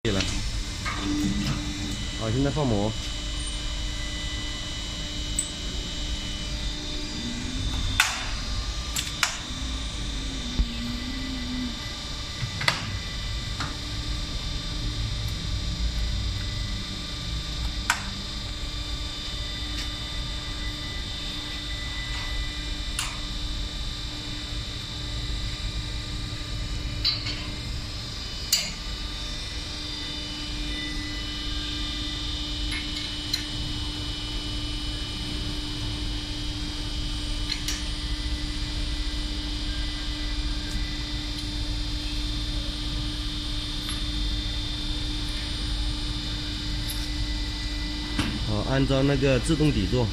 了。好，现在放膜。好，按照那个自动底座。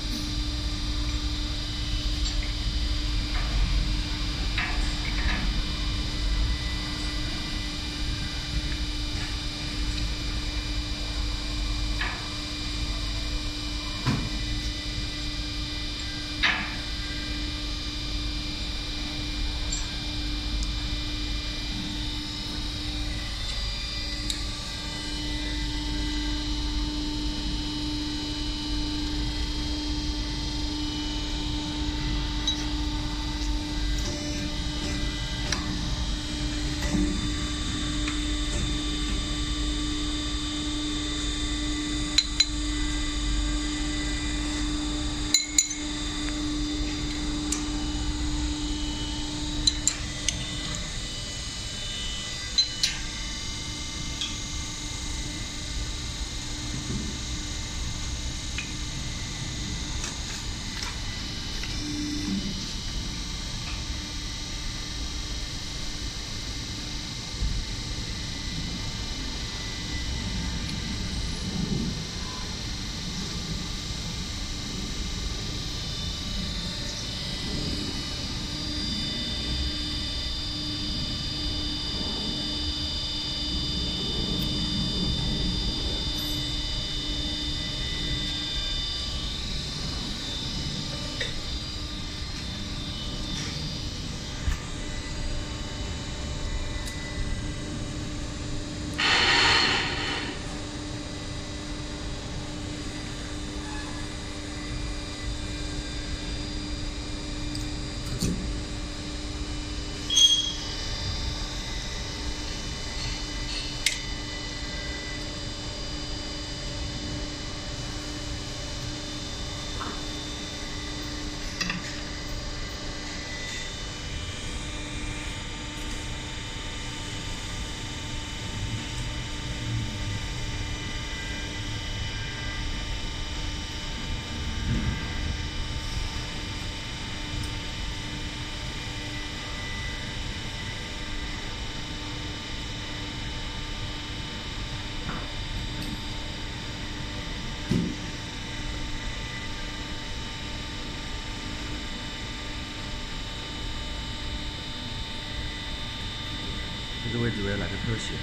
这个位置我要来个特写。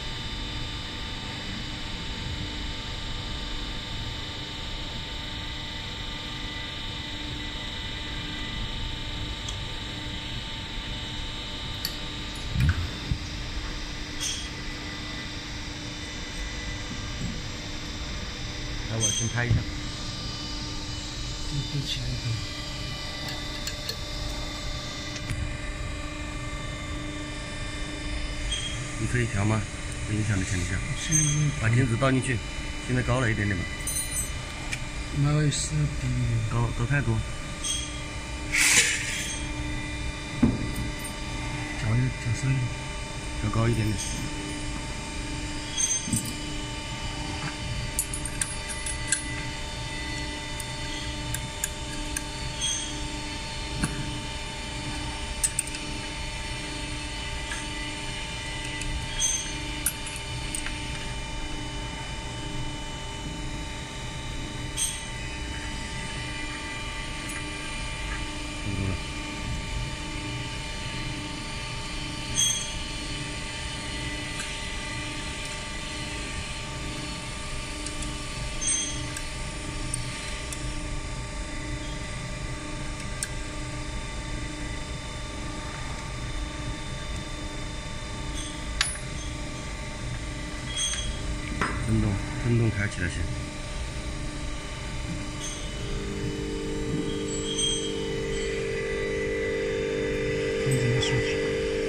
来，我先拍一下。 对起来一点。 你可以调吗？不影响的前提下，把镜子倒进去，现在高了一点点吧。 那个是低高太多。 调深， 调高一点点。 震动开起来先。 看这个数据。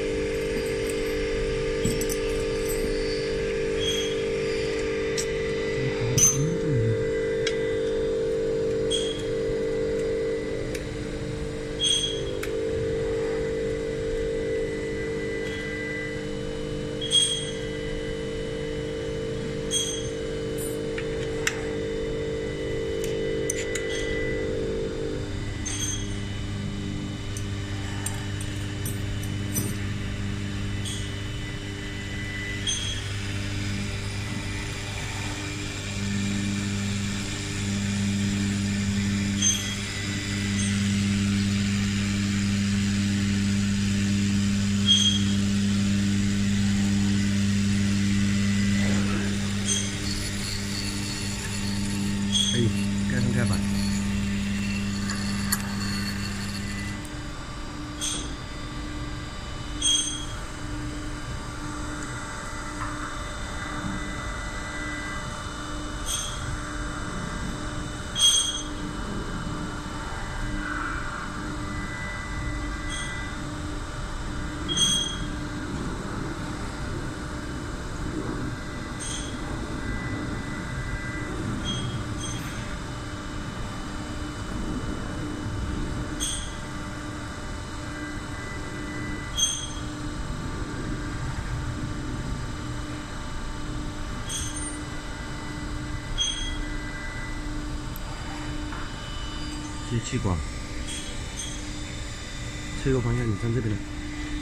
盖上盖板。接气管，这个方向你站这边来。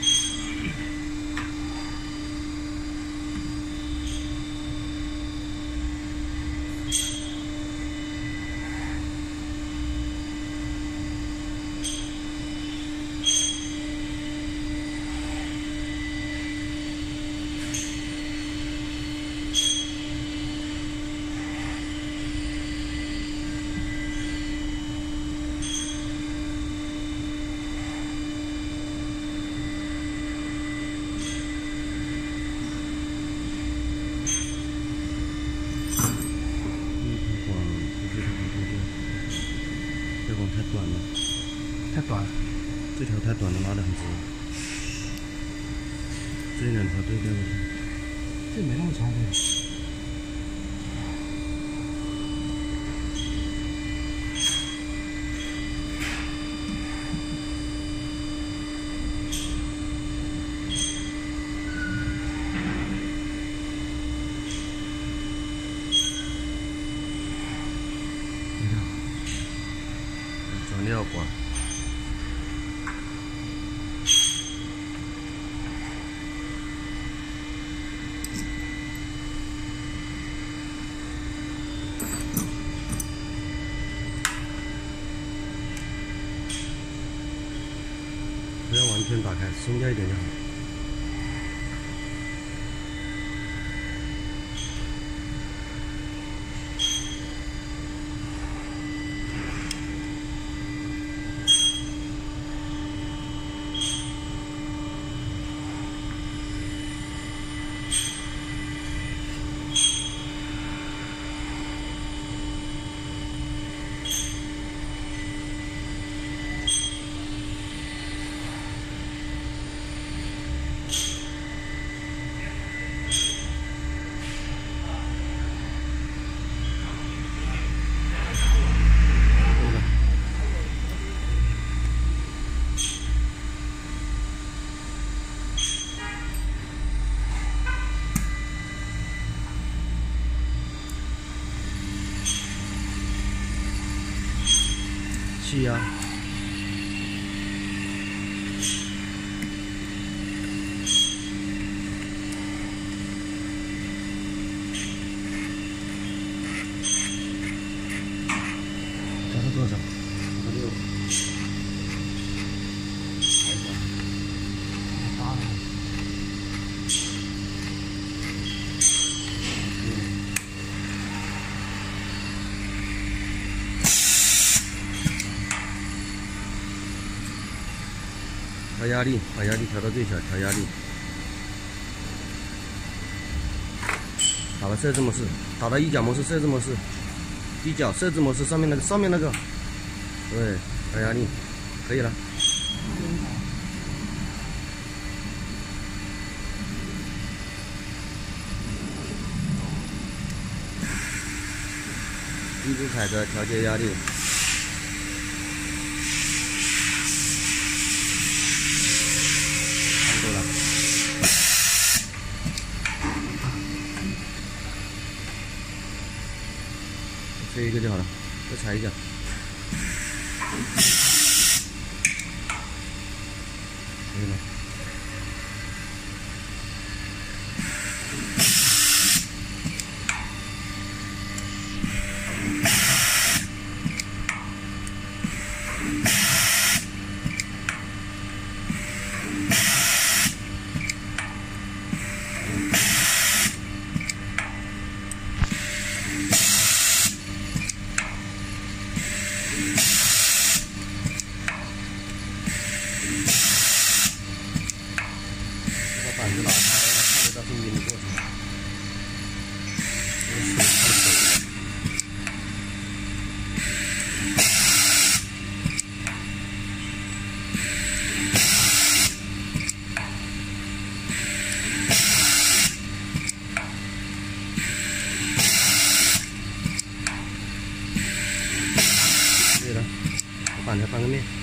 这管太短了， 太短了， 这条太短了，拉得很直。这两条对调一下。 这没那么长的。 转料管，不要完全打开，松掉一点就好。气压，加到多少？加到6。 8了。调压力，把压力调到最小，调压力。好。 打到设置模式，打到一脚模式设置模式，一脚设置模式上面那个，对，打压力，可以了。一直踩着调节压力。差不多了。这一个就好了，再踩一脚。可以了。板子拿开了，看得到声音的过程。对了，把板子翻个面。